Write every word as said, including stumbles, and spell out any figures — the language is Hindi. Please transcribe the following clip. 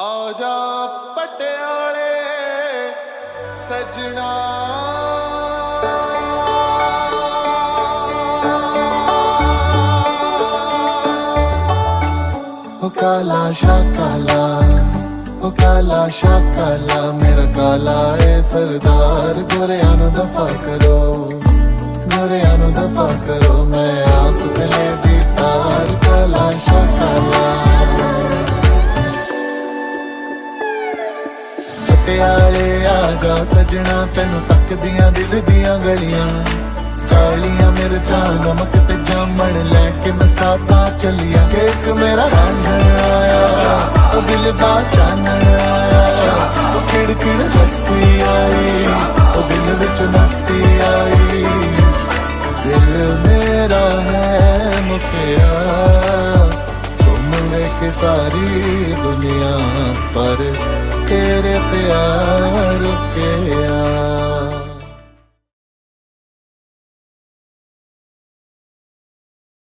आजा पटियाले सजना हो काला शा काला, हो काला शा काला, मेरा काला है सरदार। गोरियां नू दफा करो, गोरियां नू दफा करो, मैं आप गले दी तार। काला शा काला पटियाले आजा सजना, तेनू तकदियां दिल दियां गलियां, कालियां मिर्चां नमक ते जामन लैके मैं सादा चलिया। केक मेरा रांझण आया, ओ दिल दा चानण आया, ओ खिड़ खिड़ हसी आई, ओ दिल विच मस्ती आई। दिल मेरा है मुखिया, तुम लेके सारी दुनिया पर तेरे प्यार के